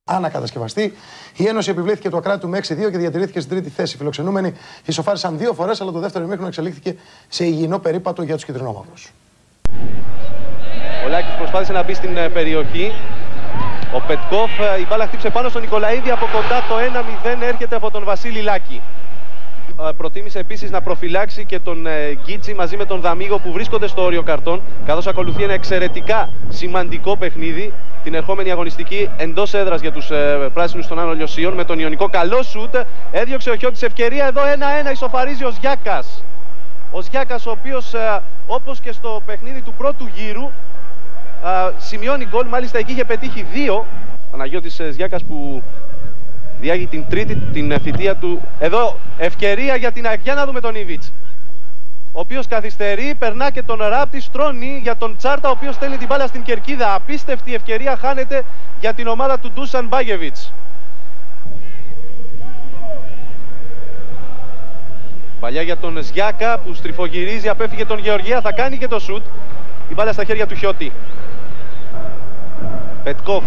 ανακατασκευαστεί. Η Ένωση επιβλήθηκε του Ακράτου με 6-2 και διατηρήθηκε στην τρίτη θέση. Φιλοξενούμενοι ισοφάρισαν 2 φορές, αλλά το δεύτερο ημίχρονο εξελίχθηκε σε υγιεινό περίπατο για τους κυτρινόμαυρους. Ο Λάκης προσπάθησε να μπει στην περιοχή. Ο Πετκόφ, η μπάλα χτύψε πάνω στον Νικολαίδη από κοντά. Το 1-0 έρχεται από τον Βασίλη Λάκη. Προτίμησε επίσης να προφυλάξει και τον Γκίτσι μαζί με τον Δαμίγο που βρίσκονται στο όριο καρτών, καθώς ακολουθεί ένα εξαιρετικά σημαντικό παιχνίδι, την ερχόμενη αγωνιστική εντός έδρας για τους πράσινους των Άνω Λιωσίων, με τον Ιωνικό. Καλό σουτ, έδιωξε ο Χιώτης ευκαιρία, εδώ 1-1, ισοφαρίζει ο Ζιάκας. Ο Ζιάκας, ο οποίος όπως και στο παιχνίδι του πρώτου γύρου σημειώνει γκολ, μάλιστα εκεί είχε πετύχει 2. Παναγιώτης Ζιάκας που διάγει την τρίτη την θητεία του. Εδώ ευκαιρία για την ΑΕΚ. Για να δούμε τον Ήβιτς, ο οποίος καθυστερεί, περνά και τον Ράπτη, στρώνει για τον Τσάρτα, ο οποίος στέλνει την μπάλα στην κερκίδα. Απίστευτη ευκαιρία χάνεται για την ομάδα του Ντούσαν Μπάγεβιτς. Παλιά για τον Ζιάκα που στριφογυρίζει, απέφυγε τον Γεωργία, θα κάνει και το σουτ. Η μπάλα στα χέρια του Χιώτη. Πετκόφ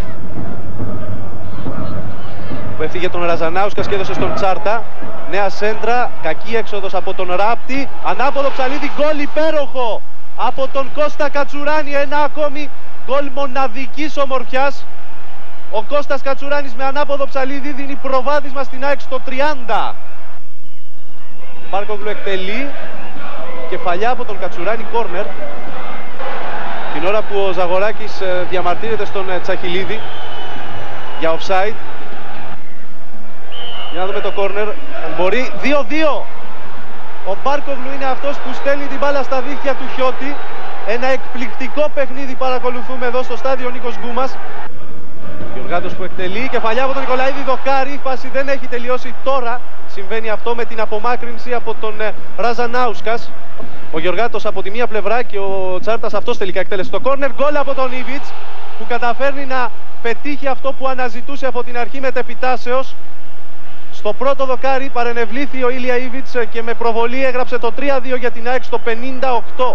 που έφυγε τον Ραζανάουσκα και έδωσε στον Τσάρτα. Νέα σέντρα, κακή έξοδος από τον Ράπτη. Ανάποδο ψαλίδι, γκολ υπέροχο από τον Κώστα Κατσουράνη. Ένα ακόμη γκολ μοναδικής ομορφιάς. Ο Κώστας Κατσουράνης με ανάποδο ψαλίδι δίνει προβάδισμα στην ΑΕΚ στο 30. Μπάρκογλου εκτελεί, κεφαλιά από τον Κατσουράνη, κόρνερ. Την ώρα που ο Ζαγοράκης διαμαρτύρεται στον Τσαχιλίδη για offside. Για να δούμε το κόρνερ, αν μπορεί. 2-2. Ο Μπάρκογλου είναι αυτός που στέλνει την μπάλα στα δίχτυα του Χιώτη. Ένα εκπληκτικό παιχνίδι παρακολουθούμε εδώ στο στάδιο Νίκος Γκούμας. Γεωργάτος που εκτελεί, κεφαλιά από τον Νικολαίδη, δοκάρι. Η φάση δεν έχει τελειώσει τώρα. Συμβαίνει αυτό με την απομάκρυνση από τον Ραζανάουσκας. Ο Γεωργάτος από τη μία πλευρά και ο Τσάρτας αυτός τελικά εκτέλεσε το κόρνερ. Γκολ από τον Ήβιτς που καταφέρνει να πετύχει αυτό που αναζητούσε από την αρχή μετεπιτάσεως. Στο πρώτο δοκάρι παρενευλήθη ο Ήλια Ήβιτς και με προβολή έγραψε το 3-2 για την ΑΕΚ στο 58.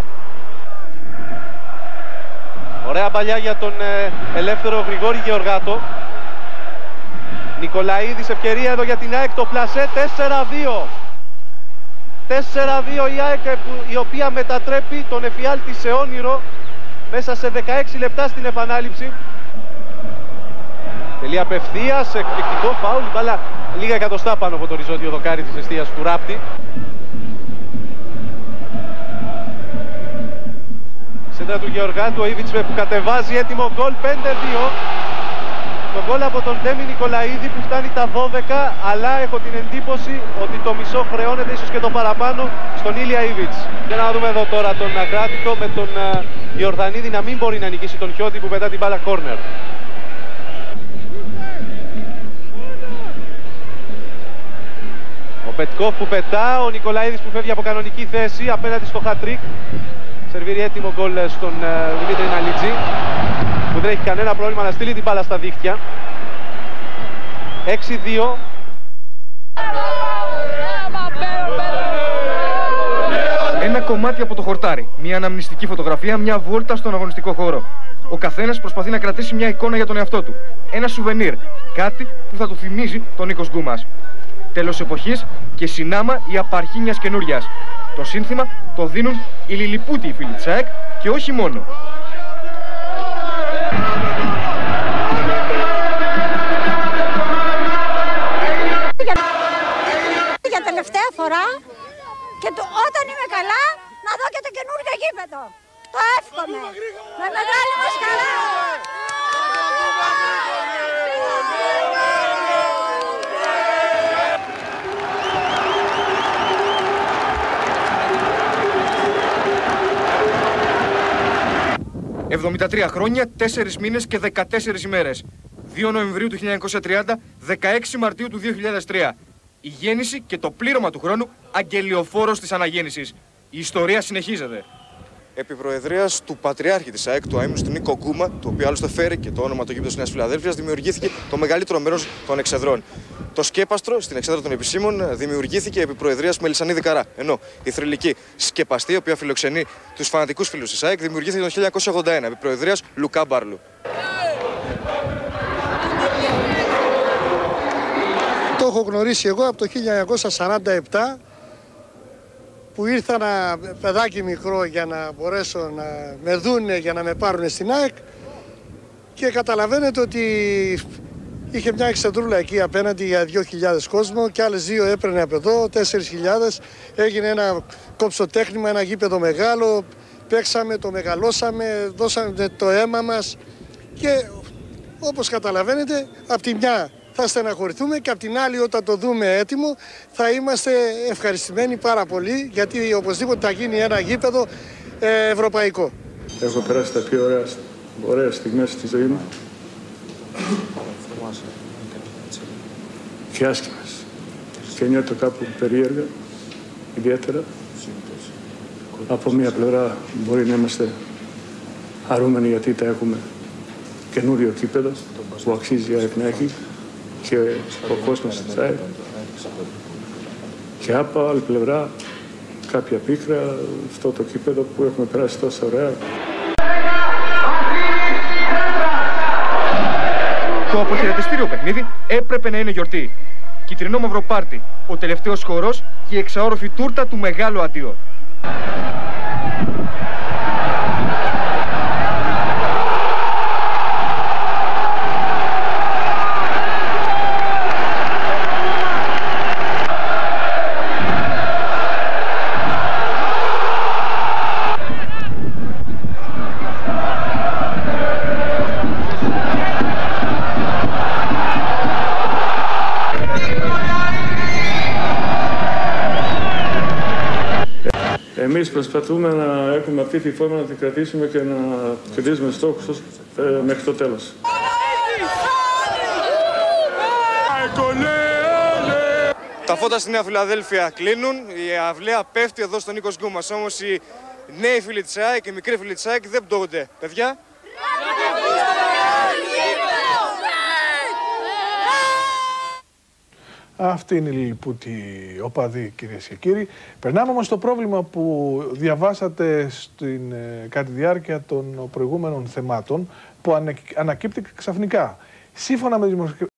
Ωραία παλιά για τον ελεύθερο Γρηγόρη Γεωργάτο. Νικολαίδης, ευκαιρία εδώ για την ΑΕΚ, το πλασέ. 4-2. 4-2 η ΑΕΚ, η οποία μετατρέπει τον εφιάλτη σε όνειρο μέσα σε 16 λεπτά στην επανάληψη. Τελεία απευθείας, εκπληκτικό φάουλ, μπάλα λίγα εκατοστά πάνω από το οριζόντιο δοκάρι της εστίας του Ράπτη. Σέντρα του Γεωργάτου, ο Ήβιτς που κατεβάζει, έτοιμο γκολ, 5-2. Το γκολ από τον Ντέμι Νικολαίδη που φτάνει τα 12, αλλά έχω την εντύπωση ότι το μισό χρεώνεται, ίσως και το παραπάνω, στον Ήλια Ήβιτς. Για να δούμε εδώ τώρα τον Ακράτικο με τον Ιορδανίδη να μην μπορεί να νικήσει τον Χιώτη που πετά την μπάλα κόρνερ. Ο Πετκόφ που πετά, ο Νικολαίδης που φεύγει από κανονική θέση απέναντι στο hat-trick. Σερβίρει έτοιμο γκολ στον Δημήτρη Ναλίτζη που δεν έχει κανένα πρόβλημα να στείλει την μπάλα στα δίχτυα. 6-2. Ένα κομμάτι από το χορτάρι, μια αναμνηστική φωτογραφία, μια βόλτα στον αγωνιστικό χώρο. Ο καθένας προσπαθεί να κρατήσει μια εικόνα για τον εαυτό του. Ένα σουβενίρ, κάτι που θα του θυμίζει τον Νίκος Γκούμας. Τέλος εποχής και συνάμα η απαρχή μιας καινούριας. Το σύνθημα το δίνουν οι Λιλιπούτοι, οι φίλοι της ΑΕΚ, και όχι μόνο. Για τελευταία φορά και όταν είμαι καλά να δω και το καινούργιο γήπεδο. Το εύχομαι. Με μεγάλη μας χαρά. 73 χρόνια, 4 μήνες και 14 ημέρες. 2 Νοεμβρίου του 1930, 16 Μαρτίου του 2003. Η γέννηση και το πλήρωμα του χρόνου, αγγελιοφόρος της αναγέννησης. Η ιστορία συνεχίζεται. Επί προεδρίας του Πατριάρχη της ΑΕΚ, του αείμνηστου Νίκο Γκούμα, το οποίο άλλωστε φέρει και το όνομα του γήπεδου της Νέας Φιλαδέλφειας, δημιουργήθηκε το μεγαλύτερο μέρος των εξεδρών. Το σκέπαστρο στην εξέδρα των επισήμων δημιουργήθηκε επί προεδρίας Μελισσανίδη Καρά. Ενώ η θρυλική σκεπαστή, η οποία φιλοξενεί τους φανατικούς φίλους της ΑΕΚ, δημιουργήθηκε το 1981 επί προεδρίας Λουκά Μπάρλου. το έχω γνωρίσει εγώ από το 1947, που ήρθα ένα παιδάκι μικρό για να μπορέσω να με δούνε, για να με πάρουν στην ΑΕΚ, και καταλαβαίνετε ότι είχε μια εξεδρούλα εκεί απέναντι για 2.000 κόσμο και άλλες 2 έπαιρνε από εδώ, 4.000. Έγινε ένα κοψοτέχνημα, ένα γήπεδο μεγάλο, παίξαμε, το μεγαλώσαμε, δώσαμε το αίμα μας και όπως καταλαβαίνετε, απ' τη μια θα στεναχωρηθούμε και απ' την άλλη όταν το δούμε έτοιμο θα είμαστε ευχαριστημένοι πάρα πολύ, γιατί οπωσδήποτε θα γίνει ένα γήπεδο ευρωπαϊκό. Έχω περάσει τα πιο ωραίες στιγμές στη ζωή μου και άσχημες και νιώθω κάπου περίεργα, ιδιαίτερα. Από μία πλευρά μπορεί να είμαστε χαρούμενοι γιατί τα έχουμε καινούριο κήπεδο που αξίζει η ΑΕΚ να έχει και ο κόσμος της ΑΕΚ, και από άλλη πλευρά κάποια πίκρα αυτό το κήπεδο που έχουμε περάσει τόσο ωραία. Το αποχαιρετιστήριο παιχνίδι έπρεπε να είναι γιορτή. Κιτρινό μαύρο πάρτι, ο τελευταίος χορός και η εξαόροφη τούρτα του μεγάλου αντίο. Εμείς προσπαθούμε να έχουμε αυτή τη φόρμα, να την κρατήσουμε και να κερδίσουμε στόχους μέχρι το τέλος. Τα φώτα στη Νέα Φιλαδέλφια κλείνουν, η αυλαία πέφτει εδώ στον Νίκο Γκούμας. Όμως οι νέοι φίλοι της ΑΕΚ και οι μικροί φίλοι της ΑΕΚ δεν πτώγονται. Παιδιά. Αυτή είναι η λιλιπούτη οπαδή, κυρίες και κύριοι. Περνάμε όμως στο πρόβλημα που διαβάσατε κατά τη διάρκεια των προηγούμενων θεμάτων, που ανακύπτει ξαφνικά. Σύμφωνα με